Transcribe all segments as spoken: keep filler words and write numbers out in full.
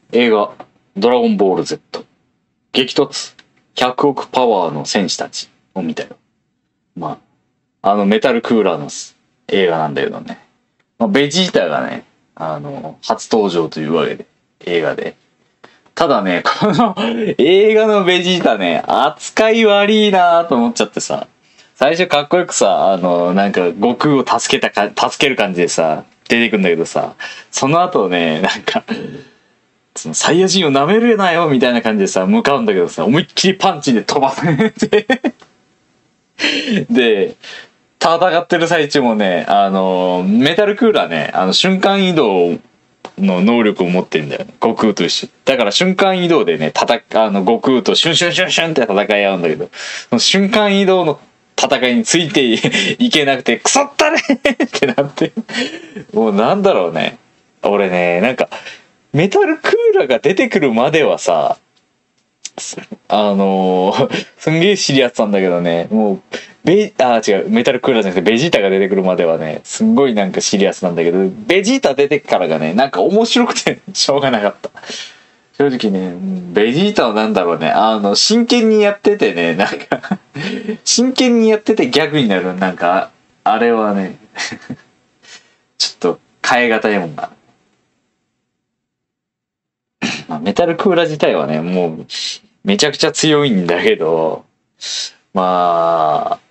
映画ドラゴンボール Z 激突ひゃくおくパワーの戦士たちを見たよ。まあ、あのメタルクーラーの映画なんだけどね。まあ、ベジータがね、あの、初登場というわけで、映画で。ただね、この映画のベジータね、扱い悪いなと思っちゃってさ、最初かっこよくさ、あの、なんか、悟空を助けたか、助ける感じでさ、出てくんだけどさ、その後ね、なんか、そのサイヤ人を舐めるなよみたいな感じでさ、向かうんだけどさ、思いっきりパンチで飛ばされて、で、戦ってる最中もね、あの、メタルクーラーね、あの、瞬間移動の能力を持ってんだよね。悟空と一緒。だから瞬間移動でね、戦あの、悟空とシュンシュンシュンシュンって戦い合うんだけど、その瞬間移動の戦いについていけなくて、くそったねってなって。もうなんだろうね。俺ね、なんか、メタルクーラーが出てくるまではさ、あのー、すんげえシリアスなんだけどね、もう、ベあ違うメタルクーラーじゃなくてベジータが出てくるまではねすんごいなんかシリアスなんだけど、ベジータ出てからがねなんか面白くてしょうがなかった。正直ねベジータはなんだろうね、あの真剣にやっててね、なんか真剣にやっててギャグになる、なんかあれはねちょっと変え難いもんがまあメタルクーラー自体はねもうめちゃくちゃ強いんだけど、まあ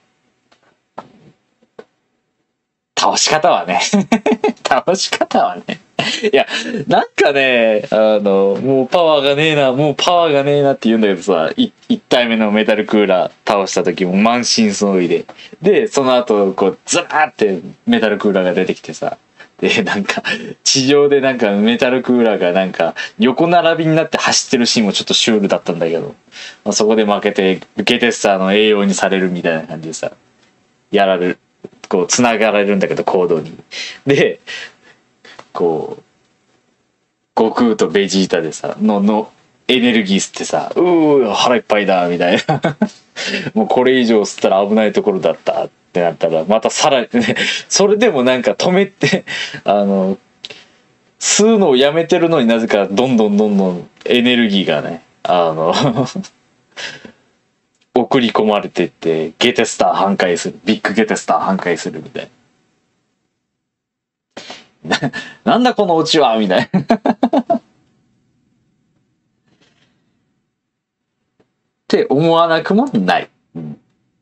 倒し方はね倒し方はねいやなんかねあのもうパワーがねえなもうパワーがねえなって言うんだけどさ、いいち体目のメタルクーラー倒した時も満身創痍で、でその後こうズラーってメタルクーラーが出てきてさ、でなんか地上でなんかメタルクーラーがなんか横並びになって走ってるシーンもちょっとシュールだったんだけど、まあ、そこで負けてゲテスターの栄養にされるみたいな感じでさやられる、こう繋がられるんだけど行動に。でこう悟空とベジータでさののエネルギー吸ってさ、うー腹いっぱいだみたいなもうこれ以上吸ったら危ないところだったってなったらまたさらにねそれでもなんか止めてあの吸うのをやめてるのになぜかどんどんどんどんエネルギーがねあの送り込まれてってゲテスター半壊する、ビッグゲテスター半壊するみたいななんだこのオチはみたいなって思わなくもない、うん、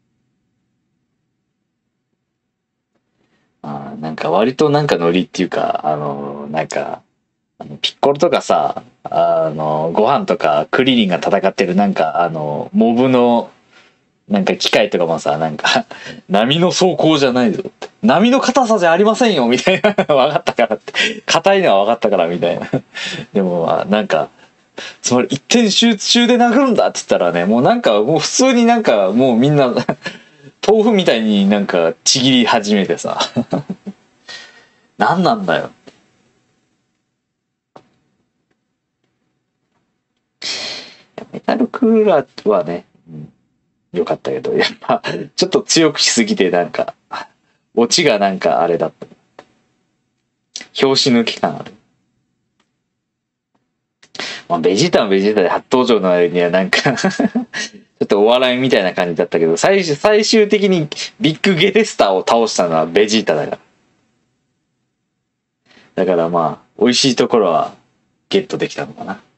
あなんか割となんかノリっていうかあのなんかあのピッコロとかさあのご飯とかクリリンが戦ってるなんかあのモブのなんか機械とかもさなんか波の走行じゃないぞって波の硬さじゃありませんよみたいな分かったからって硬いのは分かったからみたいなでもなんかつまり一点集中で殴るんだって言ったらねもうなんかもう普通になんかもうみんな豆腐みたいになんかちぎり始めてさ何なんだよ。メタルクーラーはね、うんよかったけど、やっぱちょっと強くしすぎてなんかオチがなんかあれだった。拍子抜き感ある。まあベジータのベジータで初登場の割にはなんかちょっとお笑いみたいな感じだったけど、最終最終的にビッグゲテスターを倒したのはベジータだから。だからまあ美味しいところはゲットできたのかな。